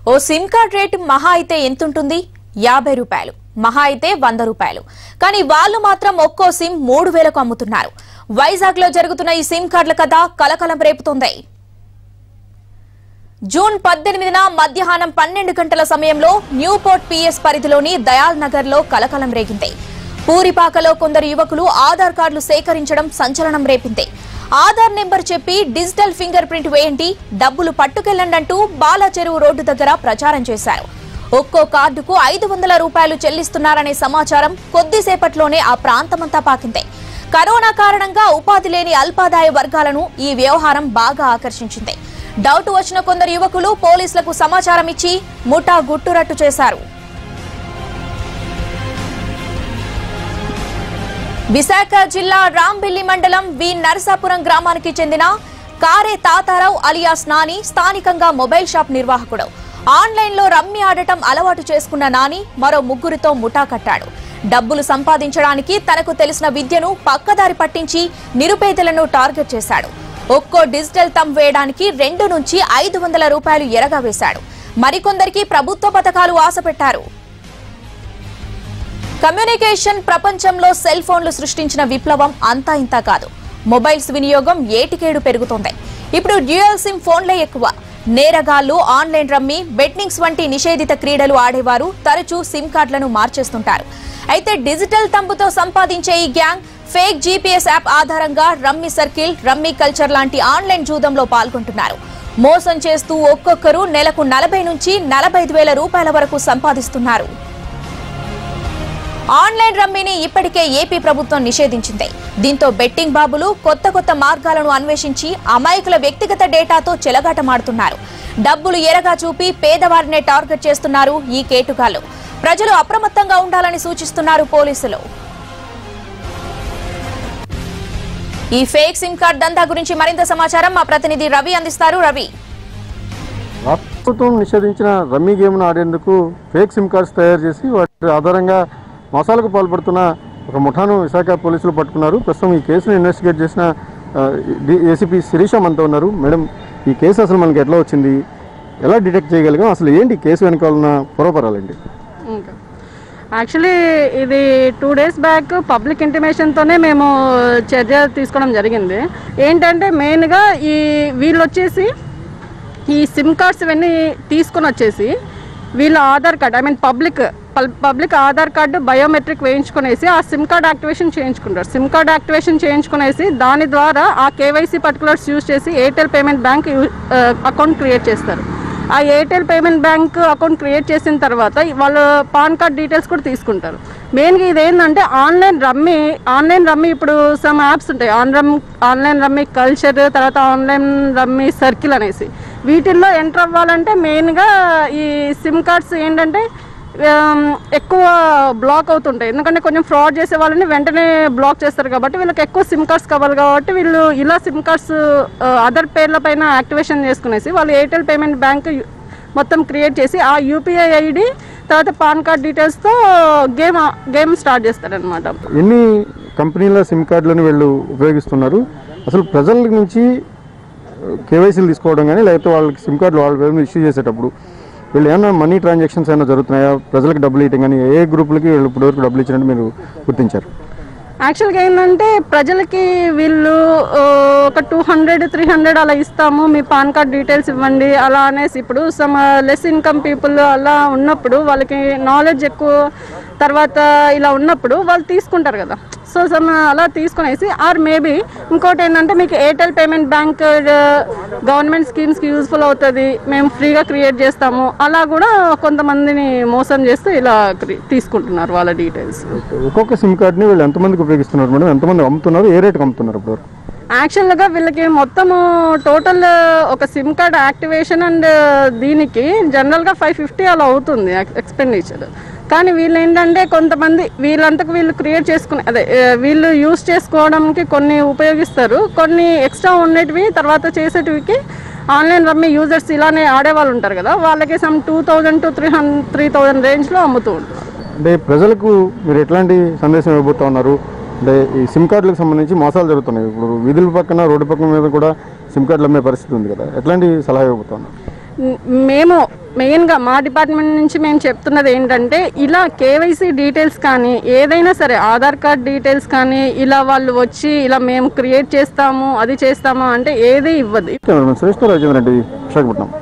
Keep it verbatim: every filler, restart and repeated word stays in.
ఓ SIM card rate మహా అయితే ఎంతుంటుంది? యాభై రూపాయలు, మహా అయితే వంద రూపాయలు. కానీ వాళ్ళు మాత్రం ఒక్కో సిమ్ మూడు వేలకు అమ్ముతున్నారు. వైజాగ్ లో జరుగుతున్న ఈ సిమ్ కార్డుల కథ కలకలం రేపుతోంది. జూన్ పద్దెనిమిదిన మధ్యాహ్నం పన్నెండు గంటల సమయంలో న్యూపోర్ట్ పిఎస్ పరిధిలోని దయాల్ నగర్ లో కలకలం రేగింది. పూరిపాకలో కొందరు యువకులు ఆధార్ కార్డులు సేకరించడం సంచలనం రేపింది. ఆధార్ నెంబర్ చెప్పి డిజిటల్ ఫింగర్ ప్రింట్ వేయండి, డబ్బులు పట్టుకెళ్లండి అంటూ బాలా చెరువు రోడ్డు దగ్గర ప్రచారం చేశారు. ఒక్కో కార్డుకు ఐదు వందల రూపాయలు చెల్లిస్తున్నారనే సమాచారం కొద్దిసేపట్లోనే ఆ ప్రాంతమంతా పాకింది. కరోనా కారణంగా ఉపాధి లేని అల్పాదాయ వర్గాలను ఈ వ్యవహారం బాగా ఆకర్షించింది. డౌట్ వచ్చిన కొందరు యువకులు పోలీసులకు సమాచారం ఇచ్చి ముఠా గుట్టురట్టు చేశారు. విశాఖ జిల్లా రాంబిల్లి మండలం వి నరసాపురం గ్రామానికి చెందిన కారే తాతారావు అలియాస్ నాని స్థానికంగా మొబైల్ షాప్ నిర్వాహకుడు. ఆన్లైన్ లో రమ్మి ఆడటం అలవాటు చేసుకున్న నాని మరో ముగ్గురితో ముఠా కట్టాడు. డబ్బులు సంపాదించడానికి తనకు తెలిసిన విద్యను పక్కదారి పట్టించి నిరుపేదలను టార్గెట్ చేశాడు. ఒక్కో డిజిటల్ థంబ్ వేయడానికి రెండు నుంచి ఐదు వందల రూపాయలు ఎరగా వేశాడు. మరికొందరికి ప్రభుత్వ పథకాలు ఆశపెట్టారు. కమ్యూనికేషన్ ప్రపంచంలో సెల్ ఫోన్లు సృష్టించిన విప్లవం అంతా ఇంతా కాదు. మొబైల్స్ వినియోగం ఏటికేడు పెరుగుతోంది. ఇప్పుడు డ్యూయల్ సిమ్ ఫోన్లే ఎక్కువ. నేరగాళ్లు, ఆన్లైన్ రమ్మీ, బెట్టింగ్స్ వంటి నిషేధిత క్రీడలు ఆడేవారు తరచూ సిమ్ కార్డులను మార్చేస్తుంటారు. అయితే డిజిటల్ థంబ్తో సంపాదించే ఈ గ్యాంగ్ ఫేక్ జీపీఎస్ యాప్ ఆధారంగా రమ్మీ సర్కిల్, రమ్మీ కల్చర్ లాంటి ఆన్లైన్ జూదంలో పాల్గొంటున్నారు. మోసం చేస్తూ ఒక్కొక్కరు నెలకు నలభై నుంచి నలభై ఐదు వేల రూపాయల వరకు సంపాదిస్తున్నారు. ఆన్లైన్ రమ్మీని ఇప్పటికే ఏపీ ప్రభుత్వం నిషేధించింది. దీంతో బెట్టింగ్ బాబులు కొత్త కొత్త మార్గాలను అన్వేషించి అమాయకుల వ్యక్తిగత డేటాతో చెలగాటమాడుతున్నారు. డబ్బులు ఎరగా చూపి పేదవారినే టార్గెట్ చేస్తున్నారు ఈ కేటుగాళ్లు. ప్రజలు అప్రమత్తంగా ఉండాలని సూచిస్తున్నారు పోలీసులు. ఈ ఫేక్ సిమ్ కార్డ్ దందా గురించి మరింత సమాచారం మా ప్రతినిధి రవి అందిస్తారు. రవి, ప్రభుత్వం నిషేధించిన రమ్మీ గేమ్ను ఆడేందుకు ఫేక్ సిమ్ కార్డ్స్ తయారు చేసి వాటి ఆధారంగా మోసాలకు పాల్పడుతున్న ఒక ముఠాను విశాఖ పోలీసులు పట్టుకున్నారు. ప్రస్తుతం ఈ కేసును ఇన్వెస్టిగేట్ చేసిన ఏసీపీ శిరీష మనతో ఉన్నారు. మేడం, ఈ కేసు అసలు మనకి ఎట్లా వచ్చింది, ఎలా డిటెక్ట్ చేయగలిగాం, అసలు ఏంటి కేసు వెనకాల ఉన్న పూర్వపరాలండి? యాక్చువల్లీ ఇది టూ డేస్ బ్యాక్ పబ్లిక్ ఇంటిమేషన్తోనే మేము చర్య తీసుకోవడం జరిగింది. ఏంటంటే మెయిన్గా ఈ వీళ్ళు వచ్చేసి ఈ సిమ్ కార్డ్స్ ఇవన్నీ తీసుకొని వచ్చేసి వీళ్ళ Aadhaar card I mean public public Aadhaar card biometric వేయించుకునేసి ఆ సిమ్ కార్డ్ యాక్టివేషన్ చేయించుకుంటారు. సిమ్ కార్డ్ యాక్టివేషన్ చేయించుకునేసి దాని ద్వారా ఆ కేవైసీ పర్టికులర్స్ యూజ్ చేసి Airtel payment bank account create చేస్తారు. ఆ Airtel payment bank account create చేసిన తర్వాత వాళ్ళు పాన్ కార్డ్ డీటెయిల్స్ కూడా తీసుకుంటారు. మెయిన్గా ఇది ఏంటంటే ఆన్లైన్ రమ్మీ ఆన్లైన్ రమ్మీ ఇప్పుడు సమ్ యాప్స్ ఉంటాయి. On rum online rummy culture, తర్వాత ఆన్లైన్ రమ్మీ సర్కిల్ అనేసి వీటిల్లో ఎంటర్ అవ్వాలంటే మెయిన్గా ఈ సిమ్ కార్డ్స్ ఏంటంటే ఎక్కువ బ్లాక్ అవుతుంటాయి. ఎందుకంటే కొంచెం ఫ్రాడ్ చేసే వాళ్ళని వెంటనే బ్లాక్ చేస్తారు కాబట్టి వీళ్ళకి ఎక్కువ సిమ్ కార్డ్స్ కావాలి. కాబట్టి వీళ్ళు ఇలా సిమ్ కార్డ్స్ అదర్ పేర్ల పైన యాక్టివేషన్ చేసుకునేసి వాళ్ళు ఎయిర్టెల్ పేమెంట్ బ్యాంక్ మొత్తం క్రియేట్ చేసి ఆ యూపీఐ ఐడి తర్వాత పాన్ కార్డ్ డీటెయిల్స్తో గేమ్ గేమ్ స్టార్ట్ చేస్తారనమాట. ఎన్ని కంపెనీల సిమ్ కార్డులను వీళ్ళు ఉపయోగిస్తున్నారు? అసలు ప్రజల నుంచి కేవైసీలు తీసుకోవడం కానీ లేకపోతే వాళ్ళకి సిమ్ కార్డులు వాళ్ళ ఇష్యూ చేసేటప్పుడు వీళ్ళు ఏమైనా మనీ ట్రాన్సాక్షన్స్ ఏమైనా జరుగుతున్నాయా? ప్రజలకు డబ్బులు ఇవ్వడం కానీ ఏ గ్రూపులకి వీళ్ళు ఇప్పటివరకు డబ్బులు ఇచ్చినట్టు మీరు గుర్తించారు? యాక్చువల్గా ఏంటంటే ప్రజలకి వీళ్ళు ఒక టూ హండ్రెడ్ త్రీ హండ్రెడ్ అలా ఇస్తాము, మీ పాన్ కార్డ్ డీటెయిల్స్ ఇవ్వండి అలా అనేసి. ఇప్పుడు సమ్ లెస్ ఇన్కమ్ పీపుల్ అలా ఉన్నప్పుడు వాళ్ళకి నాలెడ్జ్ ఎక్కువ తర్వాత ఇలా ఉన్నప్పుడు వాళ్ళు తీసుకుంటారు కదా. సో సమ్ అలా తీసుకునేసి ఆర్ మేబీ ఇంకోటి ఏంటంటే మీకు ఎయిర్టెల్ పేమెంట్ బ్యాంక్ గవర్నమెంట్ స్కీమ్స్కి యూజ్ఫుల్ అవుతుంది, మేము ఫ్రీగా క్రియేట్ చేస్తాము, అలా కూడా కొంతమందిని మోసం చేస్తూ ఇలా తీసుకుంటున్నారు వాళ్ళ డీటెయిల్స్. ఒక్కొక్క సిమ్ కార్డ్ని వీళ్ళు ఎంతమందికి ఉపయోగిస్తున్నారు మేడం? ఎంతమంది అమ్ముతున్నారు? ఏ రేట్కి అమ్ముతున్నారు ఇప్పుడు? యాక్చువల్గా వీళ్ళకి మొత్తము టోటల్ ఒక సిమ్ కార్డ్ యాక్టివేషన్ అండ్ దీనికి జనరల్గా ఫైవ్ ఫిఫ్టీ అలా అవుతుంది ఎక్స్పెండిచర్. కానీ వీళ్ళు ఏంటంటే కొంతమంది వీళ్ళంతకు వీళ్ళు క్రియేట్ చేసుకునే అదే వీళ్ళు యూజ్ చేసుకోవడానికి కొన్ని ఉపయోగిస్తారు, కొన్ని ఎక్స్ట్రా ఉండేటివి తర్వాత చేసేటివికి ఆన్లైన్ రమ్మీ యూజర్స్ ఇలానే ఆడేవాళ్ళు ఉంటారు కదా, వాళ్ళకి some two thousand to three hundred three thousand రేంజ్లో అమ్ముతూ ఉంటారు. అంటే ప్రజలకు మీరు ఎట్లాంటి సందేశం ఇవ్వబోతా ఉన్నారు? అంటే ఈ సిమ్ కార్డులకు సంబంధించి మోసాలు జరుగుతున్నాయి. ఇప్పుడు వీధుల పక్కన రోడ్డు పక్కన మీద కూడా సిమ్ కార్డులు అమ్మే పరిస్థితి ఉంది కదా, ఎట్లాంటి సలహా ఇవ్వబోతా ఉన్నారు? మేము మెయిన్గా మా డిపార్ట్మెంట్ నుంచి మేము చెప్తున్నది ఏంటంటే ఇలా కేవైసీ డీటెయిల్స్ కానీ ఏదైనా సరే ఆధార్ కార్డ్ డీటెయిల్స్ కానీ ఇలా వాళ్ళు వచ్చి ఇలా మేము క్రియేట్ చేస్తాము అది చేస్తాము అంటే ఏది ఇవ్వదు. విశాఖపట్నం.